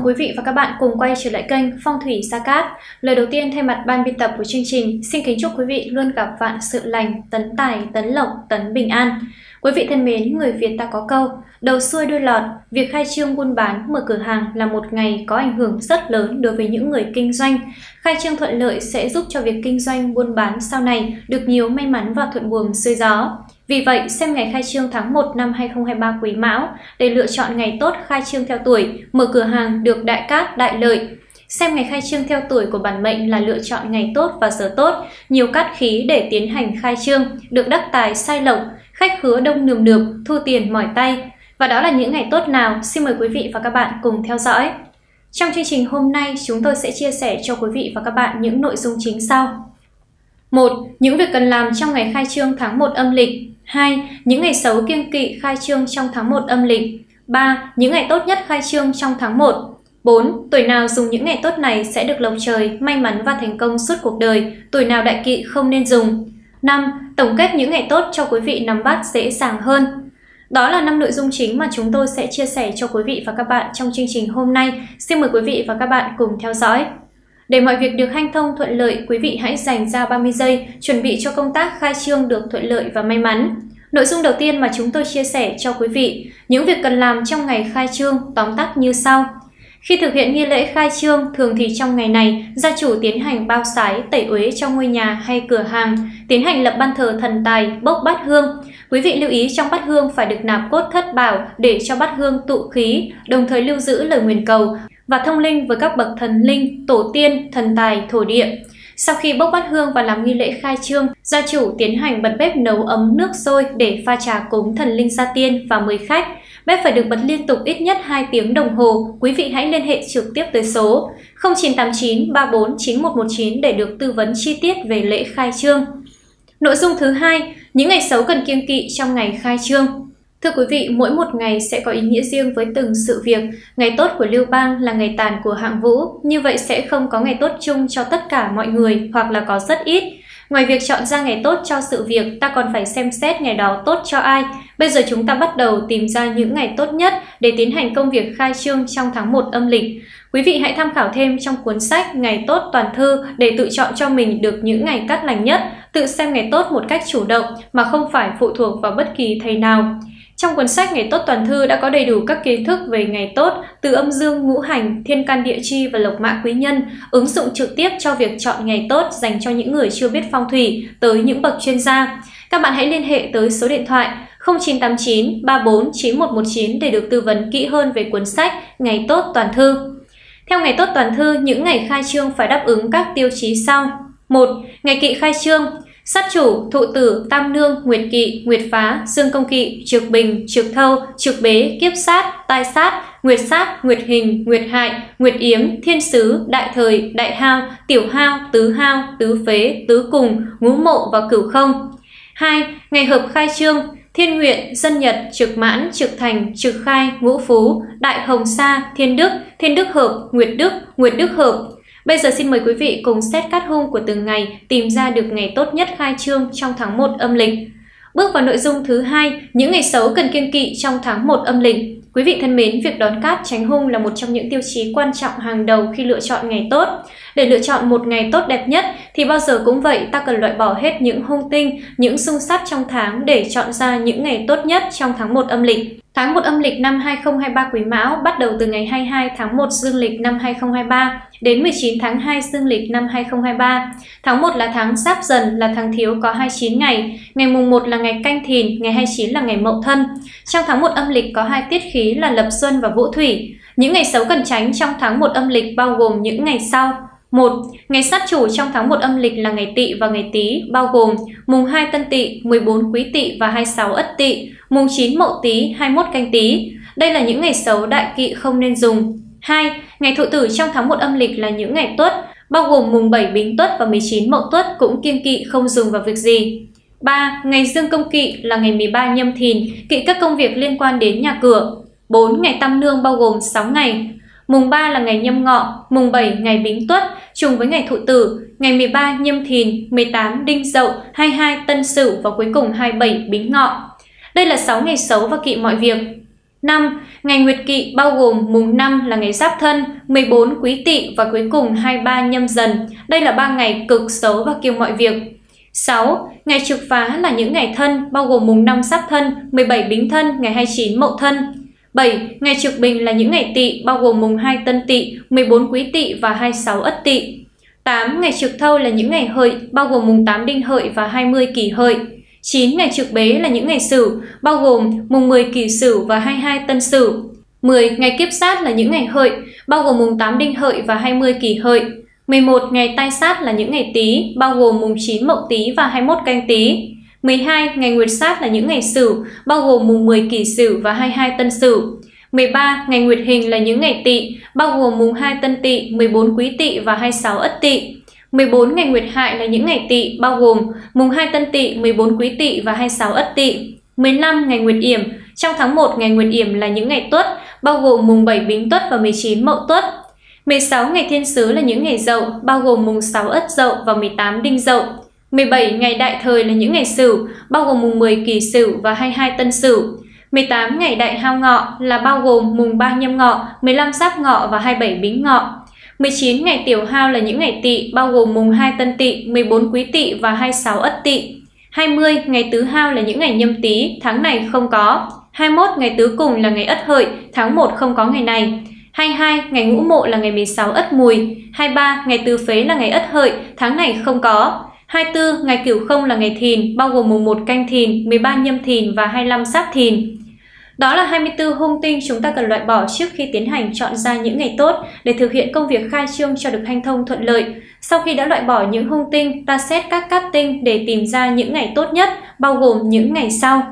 mừng quý vị và các bạn cùng quay trở lại kênh Phong thủy Sa Cát. Lời đầu tiên thay mặt ban biên tập của chương trình, xin kính chúc quý vị luôn gặp vạn sự lành, tấn tài, tấn lộc, tấn bình an. Quý vị thân mến, người Việt ta có câu, đầu xuôi đuôi lọt, việc khai trương buôn bán, mở cửa hàng là một ngày có ảnh hưởng rất lớn đối với những người kinh doanh. Khai trương thuận lợi sẽ giúp cho việc kinh doanh buôn bán sau này được nhiều may mắn và thuận buồm xuôi gió. Vì vậy, xem ngày khai trương tháng 1 năm 2023 Quý Mão để lựa chọn ngày tốt khai trương theo tuổi, mở cửa hàng được đại cát, đại lợi. Xem ngày khai trương theo tuổi của bản mệnh là lựa chọn ngày tốt và giờ tốt, nhiều cát khí để tiến hành khai trương, được đắc tài sai lộc, khách khứa đông nườm nượp, thu tiền mỏi tay. Và đó là những ngày tốt nào? Xin mời quý vị và các bạn cùng theo dõi. Trong chương trình hôm nay, chúng tôi sẽ chia sẻ cho quý vị và các bạn những nội dung chính sau. 1. Những việc cần làm trong ngày khai trương tháng 1 âm lịch. 2. Những ngày xấu kiêng kỵ khai trương trong tháng 1 âm lịch. 3. Những ngày tốt nhất khai trương trong tháng 1. 4. Tuổi nào dùng những ngày tốt này sẽ được lộc trời, may mắn và thành công suốt cuộc đời, tuổi nào đại kỵ không nên dùng. 5. Tổng kết những ngày tốt cho quý vị nắm bắt dễ dàng hơn. Đó là 5 nội dung chính mà chúng tôi sẽ chia sẻ cho quý vị và các bạn trong chương trình hôm nay. Xin mời quý vị và các bạn cùng theo dõi. Để mọi việc được hanh thông thuận lợi, quý vị hãy dành ra 30 giây chuẩn bị cho công tác khai trương được thuận lợi và may mắn. Nội dung đầu tiên mà chúng tôi chia sẻ cho quý vị, những việc cần làm trong ngày khai trương tóm tắt như sau. Khi thực hiện nghi lễ khai trương, thường thì trong ngày này, gia chủ tiến hành bao sái, tẩy uế trong ngôi nhà hay cửa hàng, tiến hành lập ban thờ thần tài, bốc bát hương. Quý vị lưu ý trong bát hương phải được nạp cốt thất bảo để cho bát hương tụ khí, đồng thời lưu giữ lời nguyền cầu và thông linh với các bậc thần linh, tổ tiên, thần tài, thổ địa. Sau khi bốc bát hương và làm nghi lễ khai trương, gia chủ tiến hành bật bếp nấu ấm nước sôi để pha trà cúng thần linh gia tiên và mời khách. Bếp phải được bật liên tục ít nhất 2 tiếng đồng hồ. Quý vị hãy liên hệ trực tiếp tới số 0989 34 9119 để được tư vấn chi tiết về lễ khai trương. Nội dung thứ hai, những ngày xấu cần kiêng kỵ trong ngày khai trương. Thưa quý vị, mỗi một ngày sẽ có ý nghĩa riêng với từng sự việc. Ngày tốt của Lưu Bang là ngày tàn của Hạng Vũ, như vậy sẽ không có ngày tốt chung cho tất cả mọi người hoặc là có rất ít. Ngoài việc chọn ra ngày tốt cho sự việc, ta còn phải xem xét ngày đó tốt cho ai. Bây giờ chúng ta bắt đầu tìm ra những ngày tốt nhất để tiến hành công việc khai trương trong tháng 1 âm lịch. Quý vị hãy tham khảo thêm trong cuốn sách Ngày Tốt Toàn Thư để tự chọn cho mình được những ngày cát lành nhất, tự xem ngày tốt một cách chủ động mà không phải phụ thuộc vào bất kỳ thầy nào. Trong cuốn sách Ngày Tốt Toàn Thư đã có đầy đủ các kiến thức về ngày tốt, từ âm dương ngũ hành, thiên can địa chi và lộc mã quý nhân, ứng dụng trực tiếp cho việc chọn ngày tốt dành cho những người chưa biết phong thủy tới những bậc chuyên gia. Các bạn hãy liên hệ tới số điện thoại 0989 34 9119 để được tư vấn kỹ hơn về cuốn sách Ngày Tốt Toàn Thư. Theo Ngày Tốt Toàn Thư, những ngày khai trương phải đáp ứng các tiêu chí sau. 1. Ngày kỵ khai trương. Sát chủ, thụ tử, tam nương, nguyệt kỵ, nguyệt phá, dương công kỵ, trực bình, trực thâu, trực bế, kiếp sát, tai sát, nguyệt hình, nguyệt hại, nguyệt yếm, thiên sứ, đại thời, đại hao, tiểu hao, tứ phế, tứ cùng, ngũ mộ và cửu không. 2. Ngày hợp khai trương. Thiên nguyện, dân nhật, trực mãn, trực thành, trực khai, ngũ phú, đại hồng sa, thiên đức hợp, nguyệt đức hợp. Bây giờ xin mời quý vị cùng xét cát hung của từng ngày, tìm ra được ngày tốt nhất khai trương trong tháng 1 âm lịch. Bước vào nội dung thứ hai, những ngày xấu cần kiêng kỵ trong tháng 1 âm lịch. Quý vị thân mến, việc đón cát tránh hung là một trong những tiêu chí quan trọng hàng đầu khi lựa chọn ngày tốt. Để lựa chọn một ngày tốt đẹp nhất thì bao giờ cũng vậy, ta cần loại bỏ hết những hung tinh, những xung sát trong tháng để chọn ra những ngày tốt nhất trong tháng 1 âm lịch. Tháng 1 âm lịch năm 2023 Quý Mão bắt đầu từ ngày 22 tháng 1 dương lịch năm 2023 đến 19 tháng 2 dương lịch năm 2023. Tháng 1 là tháng Giáp Dần, là tháng thiếu có 29 ngày. Ngày mùng 1 là ngày Canh Thìn, ngày 29 là ngày Mậu Thân. Trong tháng 1 âm lịch có 2 tiết khí là Lập Xuân và Vũ Thủy. Những ngày xấu cần tránh trong tháng 1 âm lịch bao gồm những ngày sau. 1. Ngày sát chủ trong tháng 1 âm lịch là ngày Tỵ và ngày Tý, bao gồm mùng 2 Tân Tỵ, 14 Quý Tỵ và 26 Ất Tỵ, mùng 9 Mậu Tý, 21 Canh Tý. Đây là những ngày xấu đại kỵ không nên dùng. 2. Ngày Thụ Tử trong tháng 1 âm lịch là những ngày Tuất, bao gồm mùng 7 Bính Tuất và 19 Mậu Tuất, cũng kiêng kỵ không dùng vào việc gì. 3. Ngày Dương Công Kỵ là ngày 13 Nhâm Thìn, kỵ các công việc liên quan đến nhà cửa. 4. Ngày Tam Nương bao gồm 6 ngày. Mùng 3 là ngày Nhâm Ngọ, mùng 7 ngày Bính Tuất, trùng với ngày Thụ Tử, ngày 13 Nhâm Thìn, 18 Đinh Dậu, 22 Tân Sửu và cuối cùng 27 Bính Ngọ. Đây là 6 ngày xấu và kỵ mọi việc. 5. Ngày Nguyệt Kỵ bao gồm mùng 5 là ngày Giáp Thân, 14 Quý Tỵ và cuối cùng 23 Nhâm Dần. Đây là 3 ngày cực xấu và kiêng mọi việc. 6. Ngày trực phá là những ngày Thân bao gồm mùng 5 Giáp Thân, 17 Bính Thân, ngày 29 Mậu Thân. 7. Ngày trực bình là những ngày Tỵ bao gồm mùng 2 Tân Tỵ, 14 Quý Tỵ và 26 Ất Tỵ. 8. Ngày trực Thâu là những ngày Hợi bao gồm mùng 8 Đinh Hợi và 20 Kỷ Hợi. 9. Ngày trực Bế là những ngày Sửu bao gồm mùng 10 Kỷ Sửu và 22 Tân Sửu. 10. Ngày Kiếp Sát là những ngày Hợi bao gồm mùng 8 Đinh Hợi và 20 Kỷ Hợi. 11. Ngày Tai Sát là những ngày Tý bao gồm mùng 9 Mậu Tý và 21 Canh Tý. 12. Ngày Nguyệt Sát là những ngày Sửu bao gồm mùng 10 Kỷ Sửu và 22 Tân Sửu. 13. Ngày Nguyệt Hình là những ngày Tỵ bao gồm mùng 2 Tân Tỵ, 14 Quý Tỵ và 26 Ất Tỵ. 14. Ngày Nguyệt Hại là những ngày Tỵ bao gồm mùng 2 Tân Tỵ, 14 Quý Tỵ và 26 Ất Tỵ. 15. Ngày Nguyệt Yểm. Trong tháng 1, ngày Nguyệt Yểm là những ngày Tuất bao gồm mùng 7 Bính Tuất và 19 Mậu Tuất. 16. Ngày Thiên Sứ là những ngày Dậu bao gồm mùng 6 Ất Dậu và 18 Đinh Dậu. 17. Ngày Đại Thời là những ngày Sửu bao gồm mùng 10 Kỷ Sửu và 22 Tân Sửu. 18. Ngày Đại Hao Ngọ là bao gồm mùng 3 Nhâm Ngọ, 15 Giáp Ngọ và 27 Bính Ngọ. 19. Ngày Tiểu Hao là những ngày Tỵ bao gồm mùng 2 Tân Tỵ, 14 Quý Tỵ và 26 Ất Tỵ. 20. Ngày Tứ Hao là những ngày Nhâm Tý, tháng này không có. 21. Ngày Tứ Cùng là ngày Ất Hợi, tháng 1 không có ngày này. 22. Ngày Ngũ Mộ là ngày 16 Ất Mùi. 23. Ngày Tứ Phế là ngày Ất Hợi, tháng này không có. 24. Ngày Cửu Không là ngày Thìn bao gồm mùng 1 Canh Thìn, 13 Nhâm Thìn và 25 Giáp Thìn. Đó là 24 hung tinh chúng ta cần loại bỏ trước khi tiến hành chọn ra những ngày tốt để thực hiện công việc khai trương cho được hanh thông thuận lợi. Sau khi đã loại bỏ những hung tinh, ta xét các cát tinh để tìm ra những ngày tốt nhất, bao gồm những ngày sau.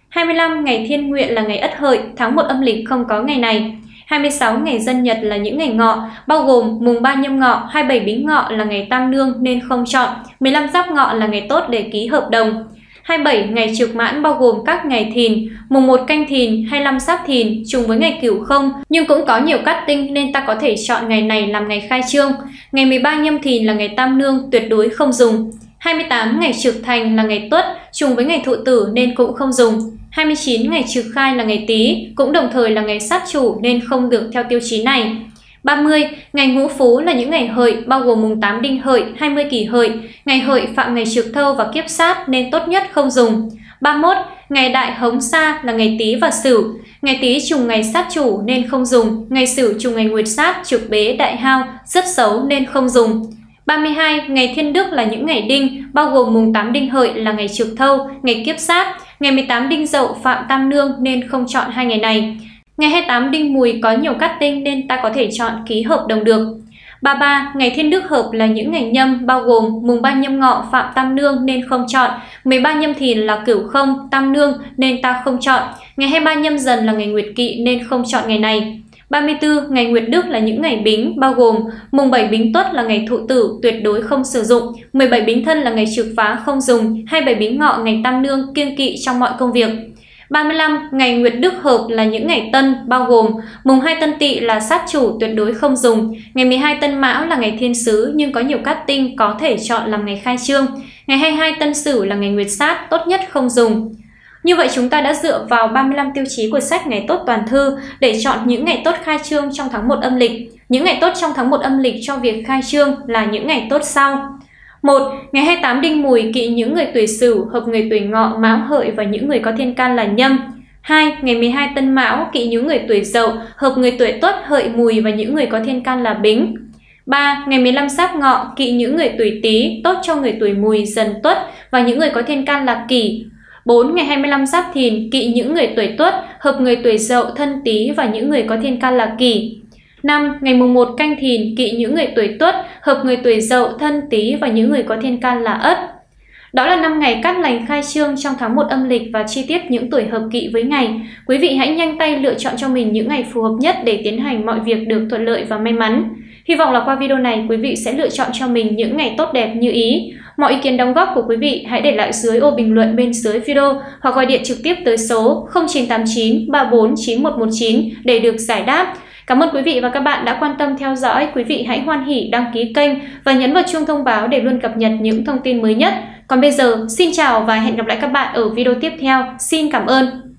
25. Ngày Thiên Nguyện là ngày Ất Hợi, tháng 1 âm lịch không có ngày này. 26. Ngày Dân Nhật là những ngày Ngọ, bao gồm mùng 3 Nhâm Ngọ, 27 Bính Ngọ là ngày Tam Nương nên không chọn, 15 Giáp Ngọ là ngày tốt để ký hợp đồng. 27. Ngày Trực Mãn bao gồm các ngày Thìn, mùng 1 Canh Thìn, 25 Giáp Thìn trùng với ngày Cửu Không, nhưng cũng có nhiều cát tinh nên ta có thể chọn ngày này làm ngày khai trương. Ngày 13 Nhâm Thìn là ngày Tam Nương, tuyệt đối không dùng. 28. Ngày Trực Thành là ngày Tuất, trùng với ngày Thụ Tử nên cũng không dùng. 29. Ngày Trực Khai là ngày Tý, cũng đồng thời là ngày sát chủ nên không được theo tiêu chí này. 30. Ngày Ngũ Phú là những ngày Hợi, bao gồm mùng 8 Đinh Hợi, 20 Kỷ Hợi. Ngày Hợi phạm ngày Trực Thâu và Kiếp Sát nên tốt nhất không dùng. 31. Ngày Đại Hống Sa là ngày Tý và Sửu. Ngày Tý trùng ngày sát chủ nên không dùng. Ngày Sửu trùng ngày Nguyệt Sát, Trực Bế, Đại Hao, rất xấu nên không dùng. 32. Ngày Thiên Đức là những ngày Đinh, bao gồm mùng 8 Đinh Hợi là ngày Trực Thâu, ngày Kiếp Sát. Ngày 18 Đinh Dậu phạm Tam Nương nên không chọn hai ngày này. Ngày 28 Đinh Mùi có nhiều cát tinh nên ta có thể chọn ký hợp đồng được. 33. Ngày Thiên Đức Hợp là những ngày Nhâm, bao gồm mùng 3 Nhâm Ngọ phạm Tam Nương nên không chọn, 13 Nhâm Thìn là Cửu Không, Tam Nương nên ta không chọn. Ngày 23 Nhâm Dần là ngày Nguyệt Kỵ nên không chọn ngày này. 34. Ngày Nguyệt Đức là những ngày Bính, bao gồm mùng 7 Bính Tuất là ngày Thụ Tử, tuyệt đối không sử dụng, 17 Bính Thân là ngày Trực Phá không dùng, 27 Bính Ngọ ngày Tam Nương kiêng kỵ trong mọi công việc. 35. Ngày Nguyệt Đức Hợp là những ngày Tân, bao gồm mùng 2 Tân Tỵ là sát chủ, tuyệt đối không dùng, ngày 12 Tân Mão là ngày Thiên Sứ nhưng có nhiều cát tinh có thể chọn làm ngày khai trương, ngày 22 Tân Sửu là ngày Nguyệt Sát, tốt nhất không dùng. Như vậy chúng ta đã dựa vào 35 tiêu chí của sách Ngày Tốt Toàn Thư để chọn những ngày tốt khai trương trong tháng 1 âm lịch. Những ngày tốt trong tháng 1 âm lịch cho việc khai trương là những ngày tốt sau. 1. Ngày 28 Đinh Mùi kỵ những người tuổi Sửu, hợp người tuổi Ngọ, Mão Hợi và những người có thiên can là Nhâm. 2. Ngày 12 Tân Mão kỵ những người tuổi Dậu, hợp người tuổi Tuất, Hợi, Mùi và những người có thiên can là Bính. 3. Ngày 15 Giáp Ngọ kỵ những người tuổi Tý, tốt cho người tuổi Mùi, Dần, Tuất và những người có thiên can là Kỷ. 4. Ngày 25 Giáp Thìn kỵ những người tuổi Tuất, hợp người tuổi Dậu, Thân, Tý và những người có thiên can là Kỷ. 5. Ngày mùng 1 Canh Thìn kỵ những người tuổi Tuất, hợp người tuổi Dậu, Thân, Tý và những người có thiên can là Ất. Đó là 5 ngày cát lành khai trương trong tháng 1 âm lịch và chi tiết những tuổi hợp kỵ với ngày. Quý vị hãy nhanh tay lựa chọn cho mình những ngày phù hợp nhất để tiến hành mọi việc được thuận lợi và may mắn. Hy vọng là qua video này quý vị sẽ lựa chọn cho mình những ngày tốt đẹp như ý. Mọi ý kiến đóng góp của quý vị hãy để lại dưới ô bình luận bên dưới video hoặc gọi điện trực tiếp tới số 0989 34 9119 để được giải đáp. Cảm ơn quý vị và các bạn đã quan tâm theo dõi. Quý vị hãy hoan hỉ đăng ký kênh và nhấn vào chuông thông báo để luôn cập nhật những thông tin mới nhất. Còn bây giờ, xin chào và hẹn gặp lại các bạn ở video tiếp theo. Xin cảm ơn.